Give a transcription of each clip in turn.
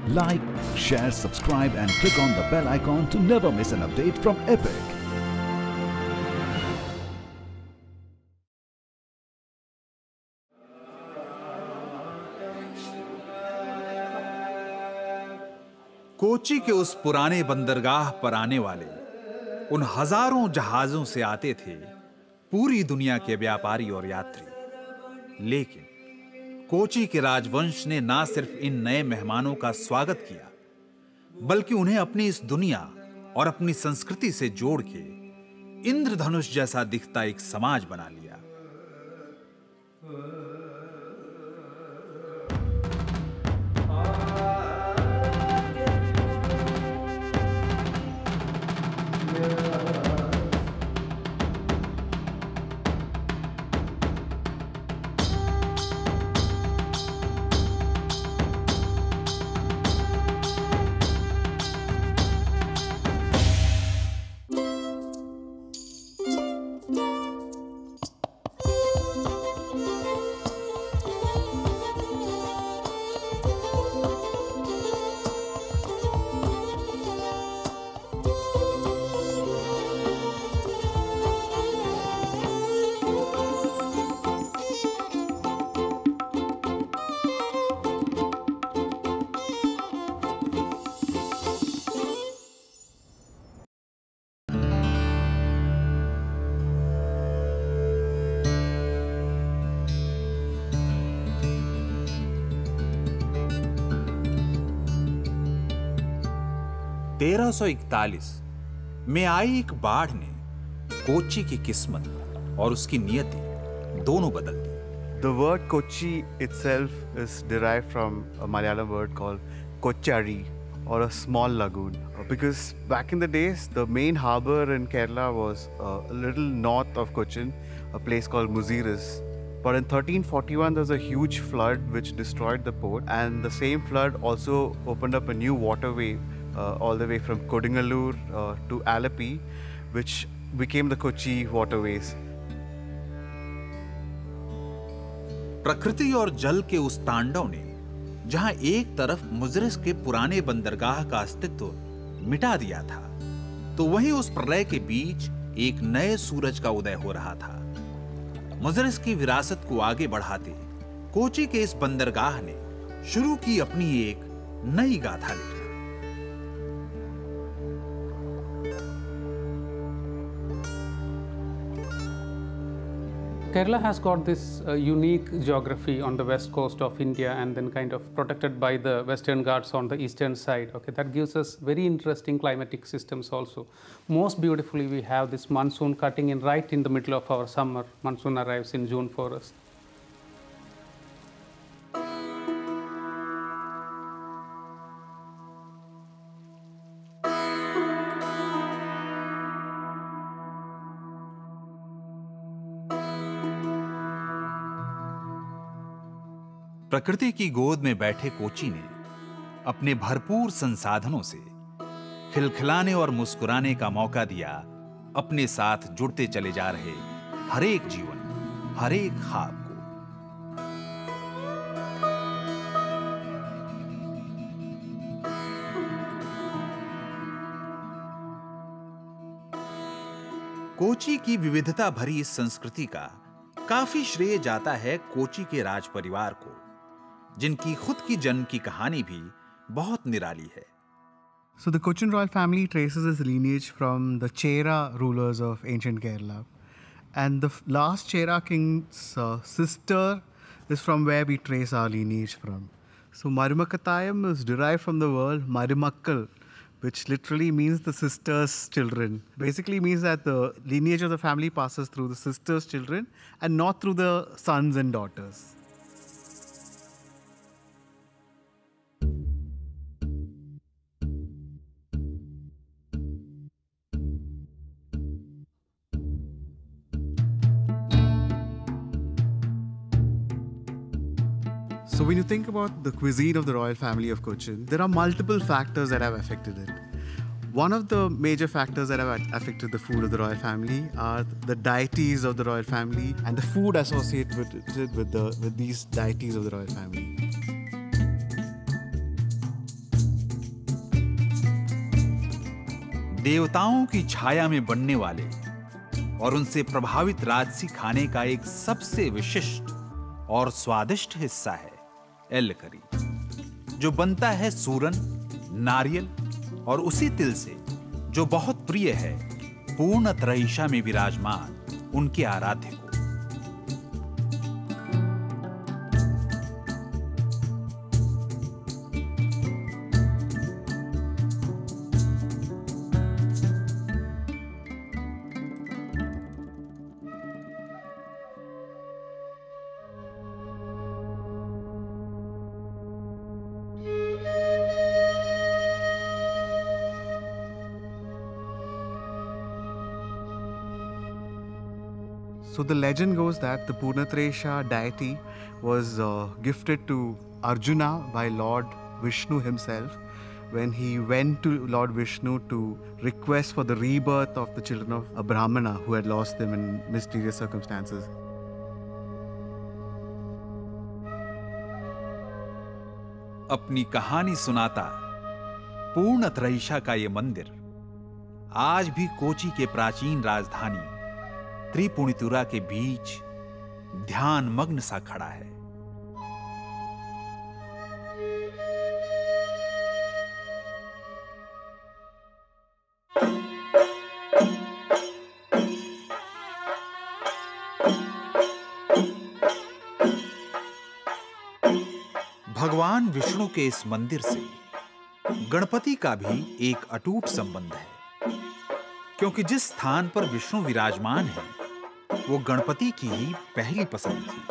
Like, share, subscribe and click on the bell icon to never miss an update from Epic. Kochi के उस पुराने बंदरगाह पर आने वाले उन हजारों जहाजों से आते थे पूरी दुनिया के व्यापारी और यात्री। लेकिन कोची के राजवंश ने ना सिर्फ इन नए मेहमानों का स्वागत किया, बल्कि उन्हें अपनी इस दुनिया और अपनी संस्कृति से जोड़ के इंद्रधनुष जैसा दिखता एक समाज बना लिया। तेरह 1341 में आई एक बाढ़ ने कोची की किस्मत और उसकी नियति दोनों बदल दी। The word Kochi itself is derived from a Malayalam word called Kochari, or a small lagoon. Because back in the days, the main harbor in Kerala was a little north of Cochin, a place called Muziris. But in 1341, there was a huge flood which destroyed the port, and the same flood also opened up a new waterway all the way from Kodingalur to Alleppey, which became the Kochi waterways. प्रकृति और जल के उस तांडव ने जहां एक तरफ मुजरिस के पुराने बंदरगाह का अस्तित्व मिटा दिया था, तो वहीं उस प्रलय के बीच एक नए सूरज का उदय हो रहा था। मुजरिस की विरासत को आगे बढ़ाते कोची के इस बंदरगाह ने शुरू की अपनी एक नई गाथा लिखना। Kerala has got this unique geography on the west coast of India, and then kind of protected by the Western Ghats on the eastern side. Okay, that gives us very interesting climatic systems also. Most beautifully, we have this monsoon cutting in right in the middle of our summer. Monsoon arrives in June for us. प्रकृति की गोद में बैठे कोची ने अपने भरपूर संसाधनों से खिलखिलाने और मुस्कुराने का मौका दिया अपने साथ जुड़ते चले जा रहे हरेक जीवन, हरेक ख्वाब को। कोची की विविधता भरी इस संस्कृति का काफी श्रेय जाता है कोची के राज परिवार को, जिनकी खुद की जन्म की कहानी भी बहुत निराली है। So the Cochin royal family traces its lineage from the Chera rulers of ancient Kerala, and the last Chera king's sister is from where we trace our lineage from. So Marumakkatayam is derived from the word Marumakkal, which literally means the sister's children. Basically means that the lineage of the family passes through the sister's children and not through the sons and daughters. So when you think about the cuisine of the royal family of Cochin, there are multiple factors that have affected it. One of the major factors that have affected the food of the royal family are the deities of the royal family and the food associated with these deities of the royal family. देवताओं की छाया में बनने वाले और उनसे प्रभावित राजसी खाने का एक सबसे विशिष्ट और स्वादिष्ट हिस्सा है एल करी, जो बनता है सूरन, नारियल और उसी तिल से, जो बहुत प्रिय है पूर्णत्रयीशा में विराजमान उनके आराध्य को। So the legend goes that the Purnatresha deity was gifted to Arjuna by Lord Vishnu himself when he went to Lord Vishnu to request for the rebirth of the children of a Brahmana who had lost them in mysterious circumstances. अपनी कहानी सुनाता पूर्णत्रयीशा का ये मंदिर आज भी कोची के प्राचीन राजधानी त्रिपुनितुरा के बीच ध्यान मग्न सा खड़ा है। भगवान विष्णु के इस मंदिर से गणपति का भी एक अटूट संबंध है, क्योंकि जिस स्थान पर विष्णु विराजमान है वो गणपति की ही पहली पसंद थी।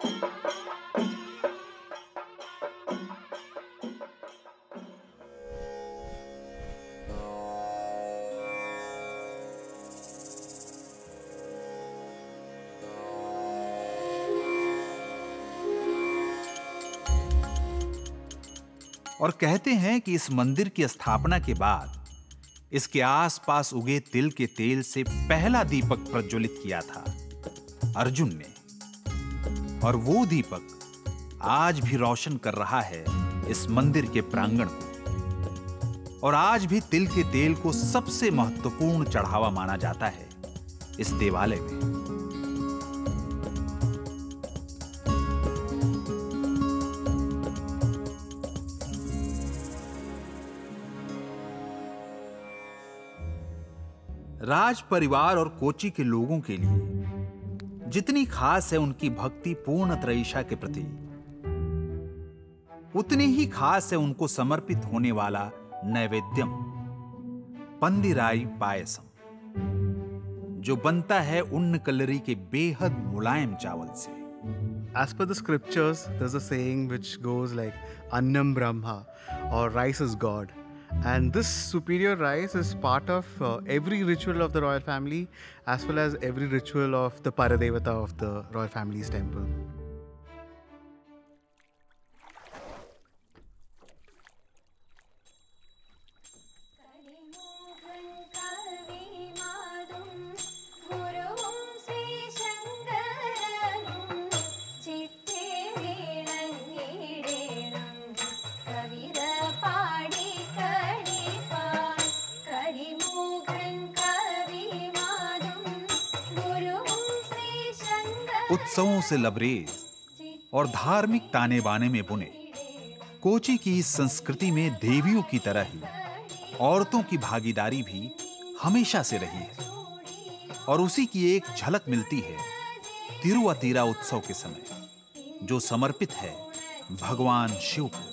और कहते हैं कि इस मंदिर की स्थापना के बाद इसके आसपास उगे तिल के तेल से पहला दीपक प्रज्वलित किया था अर्जुन ने, और वो दीपक आज भी रोशन कर रहा है इस मंदिर के प्रांगण को। और आज भी तिल के तेल को सबसे महत्वपूर्ण चढ़ावा माना जाता है इस देवालय में। राज परिवार और कोची के लोगों के लिए जितनी खास है उनकी भक्ति पूर्णत्रयीशा के प्रति, उतनी ही खास है उनको समर्पित होने वाला नैवेद्यम पंदिराई पायसम, जो बनता है उन्न कलरी के बेहद मुलायम चावल से। As per the scriptures, there's a saying which goes like Annam Brahma, or rice is God. And this superior rice is part of every ritual of the royal family, as well as every ritual of the Paradevata of the royal family's temple. उत्सवों से लबरेज और धार्मिक ताने बाने में बुने कोची की इस संस्कृति में देवियों की तरह ही औरतों की भागीदारी भी हमेशा से रही है, और उसी की एक झलक मिलती है तिरुवातिरा उत्सव के समय, जो समर्पित है भगवान शिव को।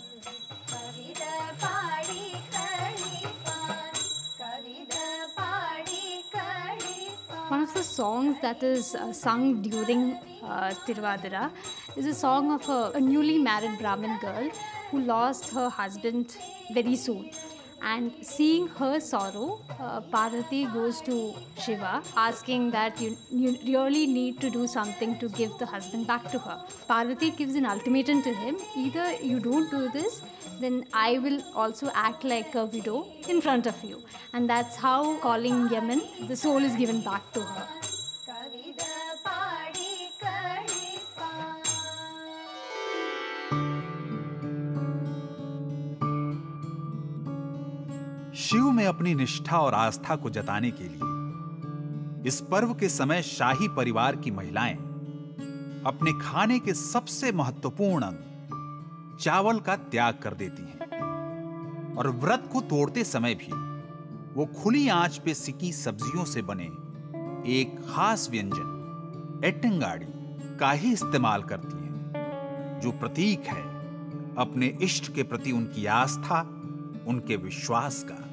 One of the songs that is sung during Tiruvadira is a song of a newly married Brahmin girl who lost her husband very soon. And seeing her sorrow, Parvati goes to Shiva asking that you really need to do something to give the husband back to her. Parvati gives an ultimatum to him: either you don't do this, then I will also act like a widow in front of you. And that's how, calling Yaman, the soul is given back to her. Shiv में अपनी निष्ठा और आस्था को जताने के लिए इस पर्व के समय शाही परिवार की महिलाएं अपने खाने के सबसे महत्वपूर्ण अंग चावल का त्याग कर देती हैं और व्रत को तोड़ते समय भी वो खुली आंच पे सिकी सब्जियों से बने एक खास व्यंजन एट्टंगाड़ी का ही इस्तेमाल करती हैं, जो प्रतीक है अपने इष्ट के प्रति उनकी आस्था, उनके विश्वास का।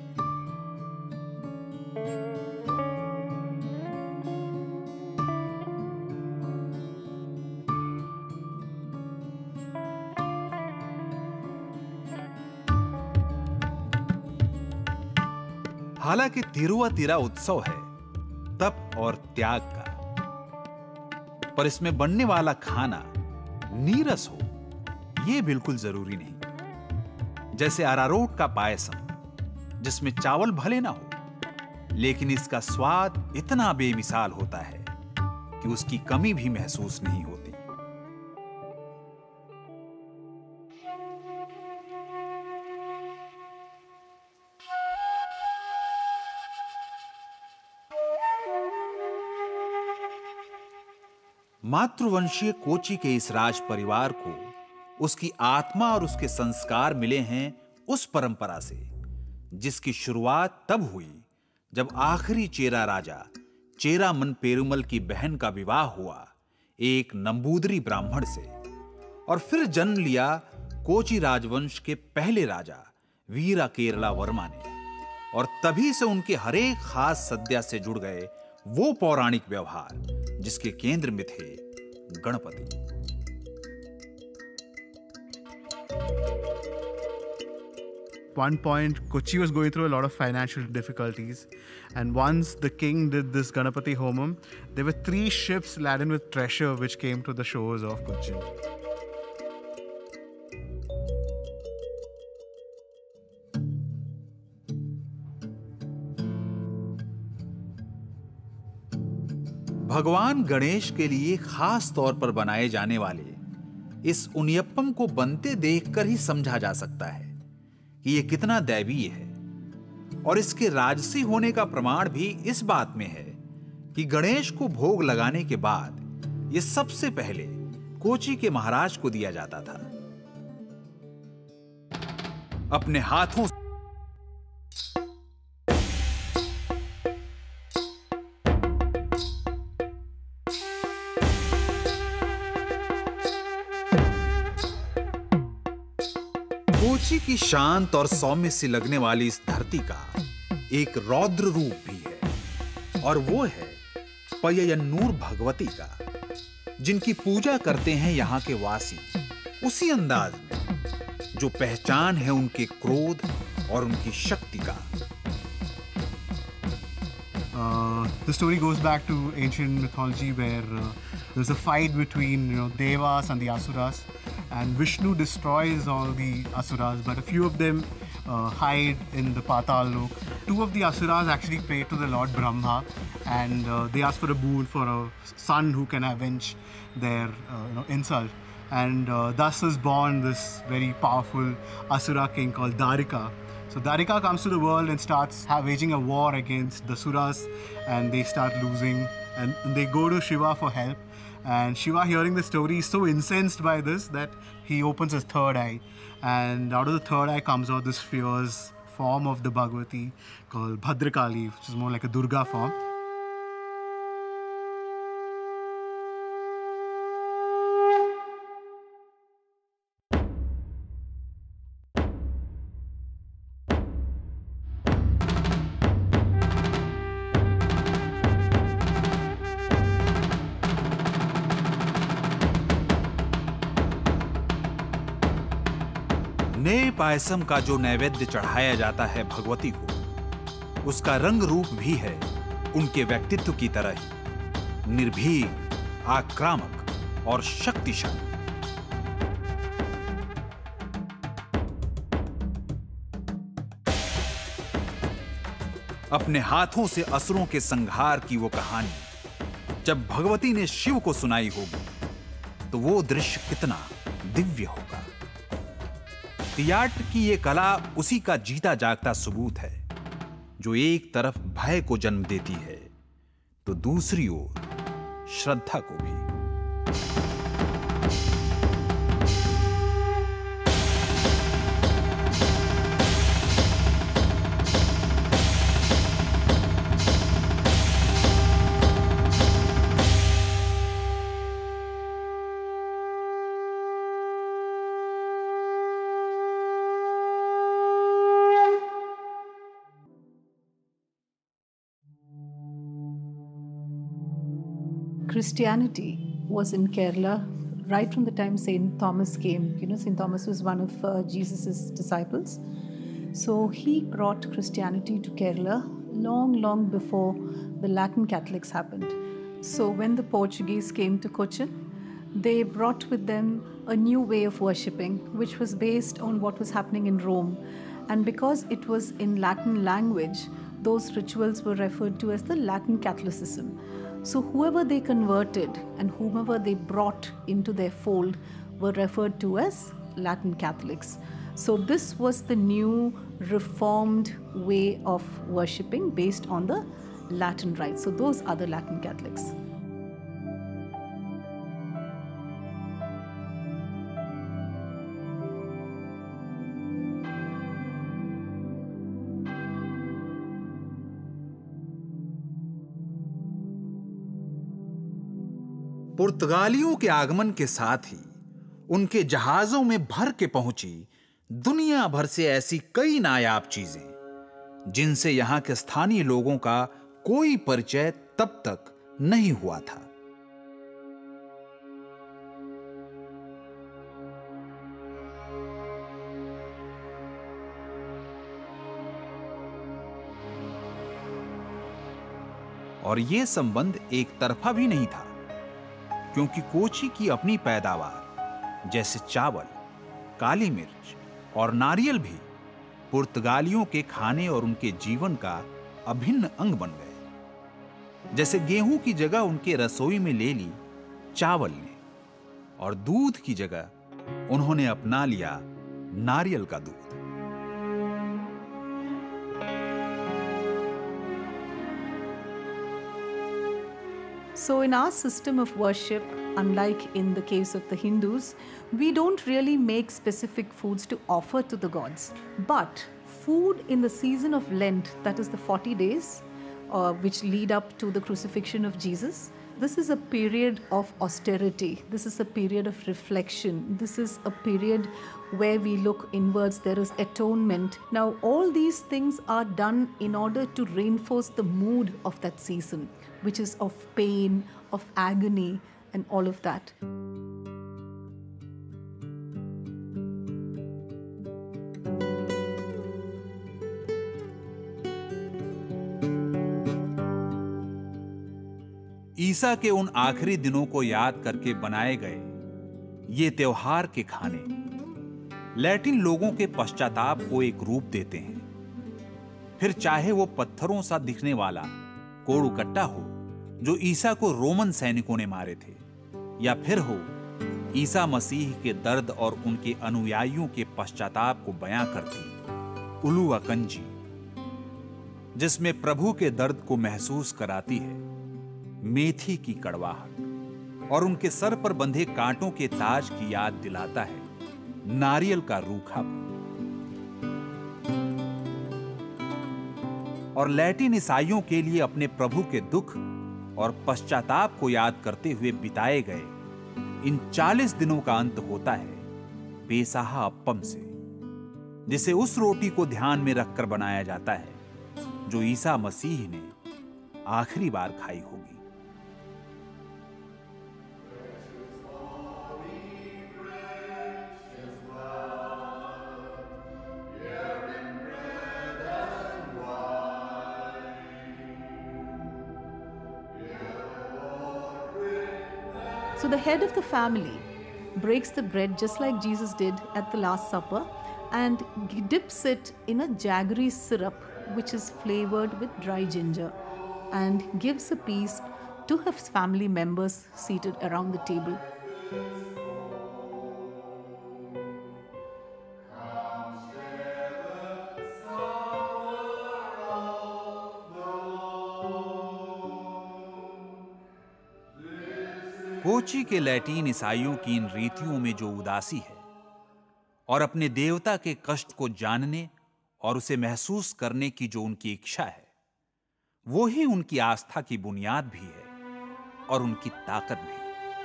हालांकि तिरुवातिरा उत्सव है तप और त्याग का, पर इसमें बनने वाला खाना नीरस हो यह बिल्कुल जरूरी नहीं। जैसे अरारोट का पायसम, जिसमें चावल भले ना हो, लेकिन इसका स्वाद इतना बेमिसाल होता है कि उसकी कमी भी महसूस नहीं होती। मातृवंशीय कोची के इस राज परिवार को उसकी आत्मा और उसके संस्कार मिले हैं उस परंपरा से जिसकी शुरुआत तब हुई जब आखिरी चेरा राजा चेरामन पेरुमल की बहन का विवाह हुआ एक नंबूदरी ब्राह्मण से, और फिर जन्म लिया कोची राजवंश के पहले राजा वीरा केरला वर्मा ने, और तभी से उनके हरेक खास सद्या से जुड़ गए वो पौराणिक व्यवहार जिसके केंद्र में थे Ganpati. One point, Kochi was going through a lot of financial difficulties, and once the king did this Ganapati Homam, there were 3 ships laden with treasure which came to the shores of Kochi. भगवान गणेश के लिए खास तौर पर बनाए जाने वाले इस उनियप्पम को बनते देखकर ही समझा जा सकता है कि यह कितना दैवीय है, और इसके राजसी होने का प्रमाण भी इस बात में है कि गणेश को भोग लगाने के बाद यह सबसे पहले कोची के महाराज को दिया जाता था। अपने हाथों कोची की शांत और सौम्य सी लगने वाली इस धरती का एक रौद्र रूप भी है, और वो है पय्यन्नूर भगवती का, जिनकी पूजा करते हैं यहाँ के वासी उसी अंदाज में जो पहचान है उनके क्रोध और उनकी शक्ति का। The story goes back to ancient mythology where there's a fight between Devas and the Asuras, and Vishnu destroys all the Asuras, but a few of them hide in the Patal Lok. 2 of the Asuras actually pray to the Lord Brahma, and they ask for a boon for a son who can avenge their insult. And thus is born this very powerful Asura king called Dwarika. So Dwarika comes to the world and starts waging a war against the Suras, and they start losing, and they go to Shiva for help. And Shiva, hearing the story, is so incensed by this that he opens his third eye, and out of the third eye comes out this fierce form of the Bhagavati called Bhadrakali, which is more like a Durga form. नए पायसम का जो नैवेद्य चढ़ाया जाता है भगवती को, उसका रंग रूप भी है उनके व्यक्तित्व की तरह ही निर्भीक, आक्रामक और शक्तिशाली। अपने हाथों से असुरों के संहार की वो कहानी जब भगवती ने शिव को सुनाई होगी तो वो दृश्य कितना दिव्य होगा। तियाट्र की ये कला उसी का जीता जागता सबूत है जो एक तरफ भय को जन्म देती है तो दूसरी ओर श्रद्धा को भी। Christianity was in Kerala right from the time St. Thomas came. You know, St. Thomas was one of Jesus's disciples. So he brought Christianity to Kerala long before the Latin Catholics happened. So when the Portuguese came to Cochin, they brought with them a new way of worshipping, which was based on what was happening in Rome. And because it was in Latin language, those rituals were referred to as the Latin Catholicism. So whoever they converted and whomever they brought into their fold were referred to as Latin Catholics. So this was the new reformed way of worshipping based on the Latin rites. So those are the Latin Catholics. पुर्तगालियों के आगमन के साथ ही उनके जहाजों में भर के पहुंची दुनिया भर से ऐसी कई नायाब चीजें जिनसे यहां के स्थानीय लोगों का कोई परिचय तब तक नहीं हुआ था। और यह संबंध एक तरफा भी नहीं था, क्योंकि कोची की अपनी पैदावार जैसे चावल, काली मिर्च और नारियल भी पुर्तगालियों के खाने और उनके जीवन का अभिन्न अंग बन गए। जैसे गेहूं की जगह उनके रसोई में ले ली चावल ने, और दूध की जगह उन्होंने अपना लिया नारियल का दूध। So in our system of worship, unlike in the case of the Hindus, we don't really make specific foods to offer to the gods. But food in the season of Lent, that is the 40 days, which lead up to the crucifixion of Jesus, this is a period of austerity. This is a period of reflection. This is a period where we look inwards. There is atonement. Now, all these things are done in order to reinforce the mood of that season, which is of pain, of agony, and all of that. ईसा के उन आखिरी दिनों को याद करके बनाए गए ये त्योहार के खाने लैटिन लोगों के पश्चाताप को एक रूप देते हैं। फिर चाहे वो पत्थरों सा दिखने वाला कोड़ुकट्टा हो जो ईसा को रोमन सैनिकों ने मारे थे, या फिर हो ईसा मसीह के दर्द और उनके अनुयायियों के पश्चाताप को बयां करती उलुआ कंजी, जिसमें प्रभु के दर्द को महसूस कराती है मेथी की कड़वाहट, और उनके सर पर बंधे कांटों के ताज की याद दिलाता है नारियल का रूखापन। और लैटिन ईसाइयों के लिए अपने प्रभु के दुख और पश्चाताप को याद करते हुए बिताए गए इन 40 दिनों का अंत होता है पेसाहा अप्पम से, जिसे उस रोटी को ध्यान में रखकर बनाया जाता है जो ईसा मसीह ने आखिरी बार खाई होगी। So the head of the family breaks the bread just like Jesus did at the Last Supper and dips it in a jaggery syrup which is flavored with dry ginger and gives a piece to his family members seated around the table. Kochi के Latin ईसाइयों की इन रीतियों में जो उदासी है और अपने देवता के कष्ट को जानने और उसे महसूस करने की जो उनकी इच्छा है, वो ही उनकी आस्था की बुनियाद भी है और उनकी ताकत भी।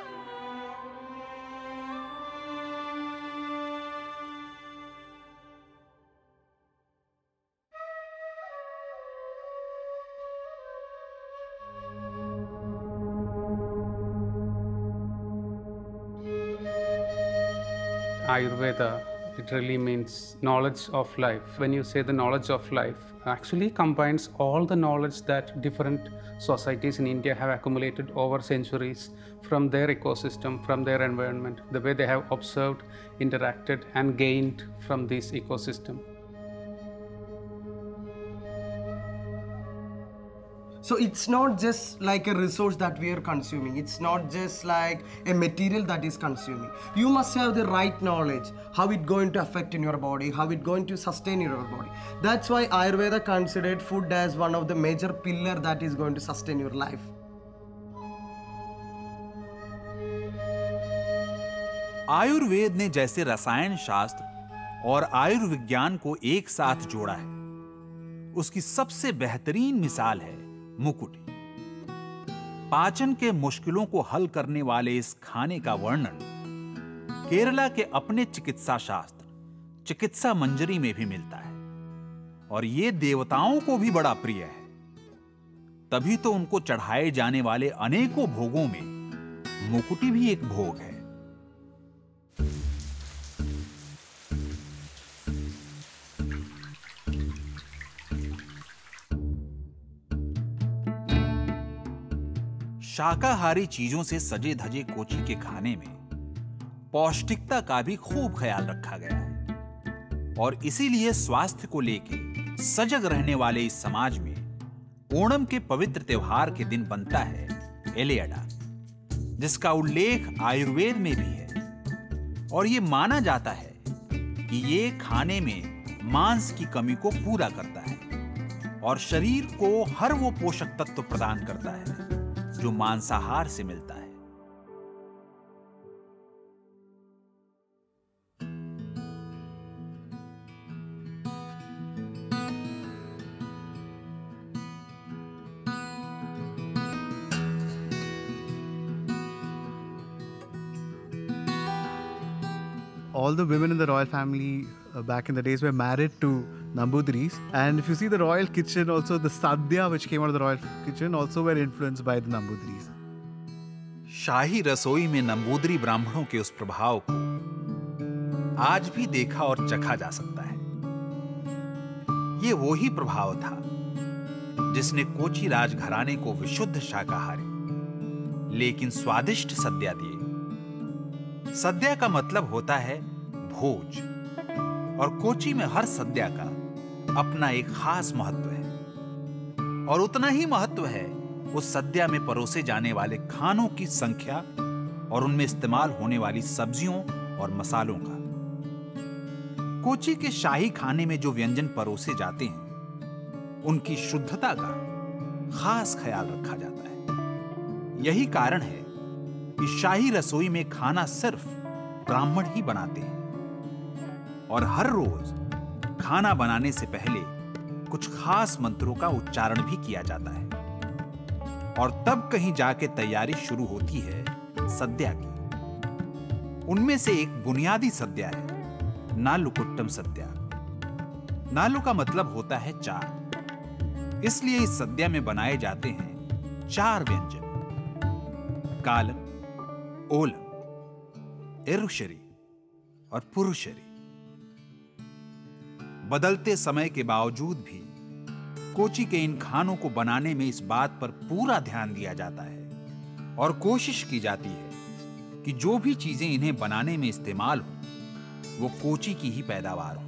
Ayurveda literally means knowledge of life. When you say the knowledge of life, actually combines all the knowledge that different societies in India have accumulated over centuries from their ecosystem, from their environment, the way they have observed, interacted and gained from this ecosystem. So it's not just like a resource that we are consuming. It's not just like a material that is consuming. You must have the right knowledge, how it's going to affect in your body, how it's going to sustain your body. That's why Ayurveda considered food as one of the major pillar that is going to sustain your life. Ayurveda ने जैसे रसायन शास्त्र और आयुर्विज्ञान को एक साथ जोड़ा है, उसकी सबसे बेहतरीन मिसाल है मुकुटी। पाचन के मुश्किलों को हल करने वाले इस खाने का वर्णन केरला के अपने चिकित्सा शास्त्र चिकित्सा मंजरी में भी मिलता है और ये देवताओं को भी बड़ा प्रिय है। तभी तो उनको चढ़ाए जाने वाले अनेकों भोगों में मुकुटी भी एक भोग है। शाकाहारी चीजों से सजे धजे कोची के खाने में पौष्टिकता का भी खूब ख्याल रखा गया है और इसीलिए स्वास्थ्य को लेकर सजग रहने वाले इस समाज में ओणम के पवित्र त्योहार के दिन बनता है एलियडा, जिसका उल्लेख आयुर्वेद में भी है और ये माना जाता है कि ये खाने में मांस की कमी को पूरा करता है और शरीर को हर वो पोषक तत्व प्रदान करता है जो मांसाहार से मिलता है। All the women in the royal family back in the days were married to Nambudris, and if you see the royal kitchen, also the sadhya which came out of the royal kitchen also were influenced by the Nambudris. शाही रसोई में नंबूदरी ब्राह्मणों के उस प्रभाव को आज भी देखा और चखा जा सकता है। ये वो ही प्रभाव था जिसने कोची राजघराने को विशुद्ध शाकाहारी लेकिन स्वादिष्ट सद्या दिए। सद्या का मतलब होता है भोज और कोची में हर सद्या का अपना एक खास महत्व है और उतना ही महत्व है उस सद्या में परोसे जाने वाले खानों की संख्या और उनमें इस्तेमाल होने वाली सब्जियों और मसालों का। कोची के शाही खाने में जो व्यंजन परोसे जाते हैं उनकी शुद्धता का खास ख्याल रखा जाता है। यही कारण है कि शाही रसोई में खाना सिर्फ ब्राह्मण ही बनाते हैं और हर रोज खाना बनाने से पहले कुछ खास मंत्रों का उच्चारण भी किया जाता है और तब कहीं जाके तैयारी शुरू होती है सद्या की। उनमें से एक बुनियादी सद्या है नालुकुट्टम सद्या। नालु का मतलब होता है चार, इसलिए इस सद्या में बनाए जाते हैं 4 व्यंजन: कालम, ओलम, एरुशरी और पुरुशरी। बदलते समय के बावजूद भी कोची के इन खानों को बनाने में इस बात पर पूरा ध्यान दिया जाता है और कोशिश की जाती है कि जो भी चीजें इन्हें बनाने में इस्तेमाल हो वो कोची की ही पैदावार हो।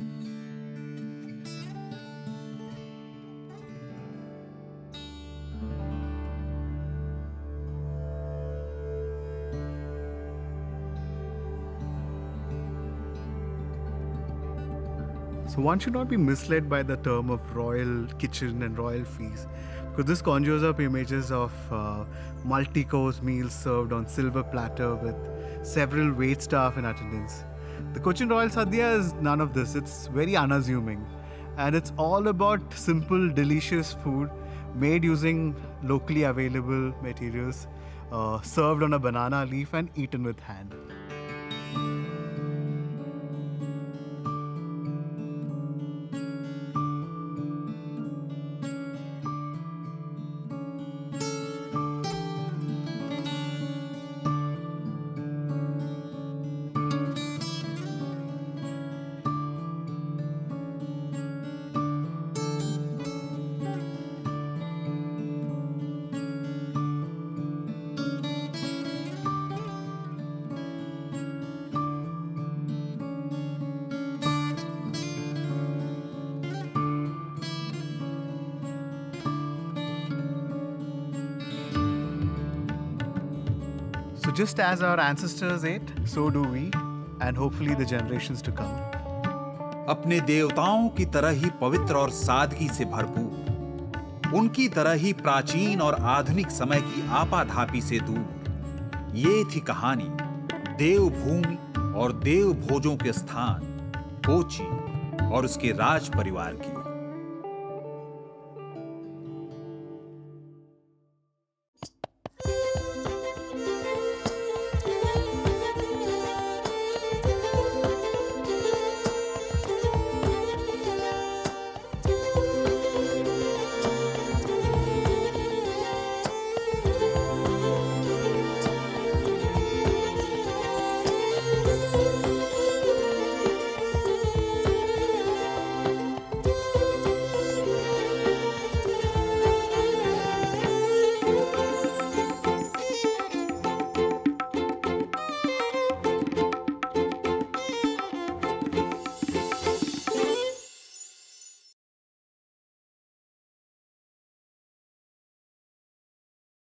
So one should not be misled by the term of royal kitchen and royal feast, because this conjures up images of multi-course meals served on silver platter with several wait staff in attendance. The Cochin Royal Sadhya is none of this. It's very unassuming, and it's all about simple, delicious food made using locally available materials, served on a banana leaf and eaten with hand. So just as our ancestors ate, so do we, and hopefully the generations to come. अपने देवताओं की तरह ही पवित्र और सादगी से भरपूर, उनकी तरह ही प्राचीन और आधुनिक समय की आपाधापी से दूर, ये थी कहानी देवभूमि और देव भोजों के स्थान कोची और उसके राज परिवार की।